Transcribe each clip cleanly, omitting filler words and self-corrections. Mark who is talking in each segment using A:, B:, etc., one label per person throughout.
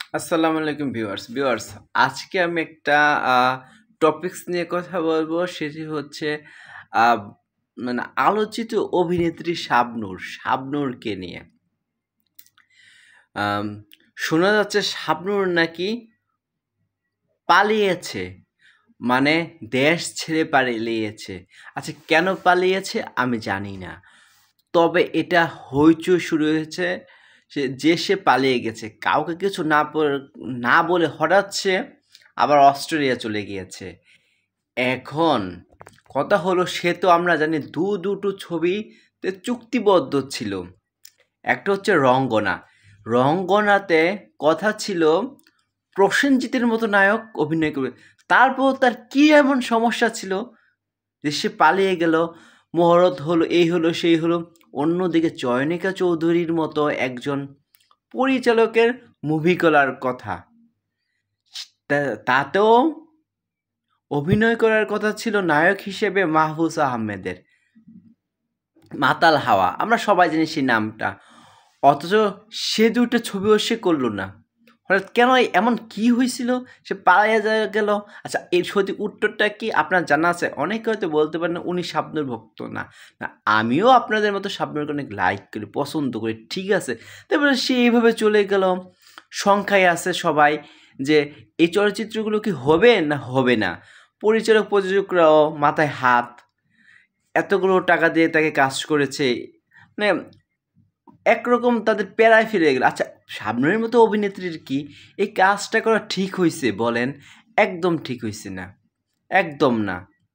A: আসসালামু আলাইকুম ভিউয়ার্স আজকে আমি একটা টপিকস নিয়ে কথা বলবো সেটি হচ্ছে আহ, মানে আলোচিত অভিনেত্রী শাবনূরকে নিয়ে। আম, শোনা যাচ্ছে শাবনূর নাকি পালিয়েছে, মানে দেশ ছেড়ে পালিয়েছে। আচ্ছা, কেন পালিয়েছে আমি জানি না, তবে এটা হইচই শুরু হয়েছে সে পালিয়ে গেছে, কাউকে কিছু না বলে হঠাৎ সে আবার অস্ট্রেলিয়া চলে গিয়েছে। এখন কথা হলো, সে তো আমরা জানি দুটো ছবিতে চুক্তিবদ্ধ ছিল। একটা হচ্ছে রঙ্গনা। রঙ্গনাতে কথা ছিল প্রসেনজিতের মতো নায়ক অভিনয় করবে। তারপর তার কি এমন সমস্যা ছিল যে সে পালিয়ে গেল, মহরত হলো, এই হলো সেই হলো। অন্যদিকে চয়নিকা চৌধুরীর মতো একজন পরিচালকের মুভি করার কথা, তাতেও অভিনয় করার কথা ছিল নায়ক হিসেবে মাহফুজ আহমেদের, মাতাল হাওয়া, আমরা সবাই জানি সেই নামটা। অথচ সে দুটো ছবিও সে করলো না। হঠাৎ কেন, এমন কি হয়েছিল সে পালাইয়া গেল? আচ্ছা, এর সঠিক উত্তরটা কি আপনার জানা আছে? অনেকে হয়তো বলতে পারেন উনি শাবনূর ভক্ত না। না, আমিও আপনাদের মতো শাবনূরকে অনেক লাইক করি, পছন্দ করি, ঠিক আছে। তারপরে সে এইভাবে চলে গেল। সংখ্যায় আছে সবাই যে এই চলচ্চিত্রগুলো কি হবে না হবে না। পরিচালক প্রযোজকরাও মাথায় হাত, এতগুলো টাকা দিয়ে তাকে কাজ করেছে, মানে একরকম তাদের প্যারায় ফিরে গেল। আচ্ছা, শাবনূরের মতো অভিনেত্রীর কি এই কাজটা করা ঠিক হয়েছে বলেন? একদম ঠিক হয়েছে না, একদম না।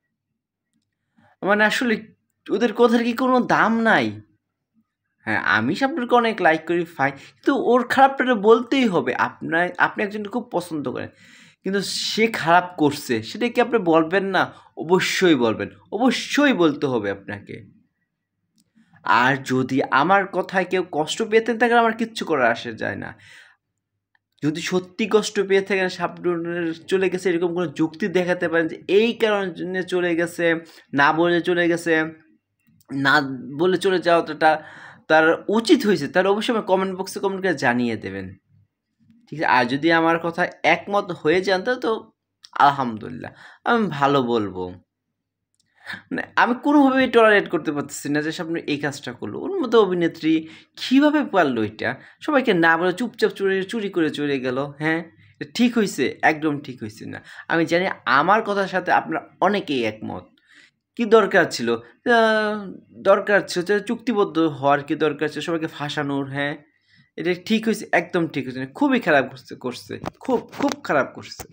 A: মানে আসলে ওদের কথার কি কোনো দাম নাই? হ্যাঁ, আমি শাবনূরকে অনেক লাইক করি, ফাইন, কিন্তু ওর খারাপটা বলতেই হবে। আপনি একজনকে খুব পছন্দ করেন, কিন্তু সে খারাপ করছে সেটা কি আপনি বলবেন না? অবশ্যই বলবেন, অবশ্যই বলতে হবে আপনাকে। আর যদি আমার কথায় কেউ কষ্ট পেতে থাকেন, আমার কিচ্ছু করার আসে যায় না। যদি সত্যি কষ্ট পেয়ে থাকেন, শাবনূরের চলে গেছে এরকম কোনো যুক্তি দেখাতে পারেন যে এই কারণে চলে গেছে, না বলে চলে গেছে, না বলে চলে যাওয়াটা তার উচিত হয়েছে, তাহলে অবশ্যই আমার কমেন্ট বক্সে কমেন্ট করে জানিয়ে দেবেন, ঠিক আছে? আর যদি আমার কথা একমত হয়ে যান তাহলে তো আলহামদুলিল্লাহ, আমি ভালো বলবো। মানে আমি কোনোভাবেই টলারেট করতে পারতেছি না যে শাবনূর এই কাজটা করলো। ওর মতো অভিনেত্রী কীভাবে পারলো এটা? সবাইকে না বলে চুপচাপ চুরি করে চলে গেল। হ্যাঁ, এটা ঠিক হইছে? একদম ঠিক হইছে না। আমি জানি আমার কথার সাথে আপনারা অনেকেই একমত। কি দরকার ছিল? আ দরকার ছিল যে চুক্তিবদ্ধ হওয়ার কি দরকার ছিল? সবাইকে ফাঁসানোর, হ্যাঁ? এটা ঠিক হইছে? একদম ঠিক হইছে না। খুবই খারাপ করছে। খুব খারাপ করছে।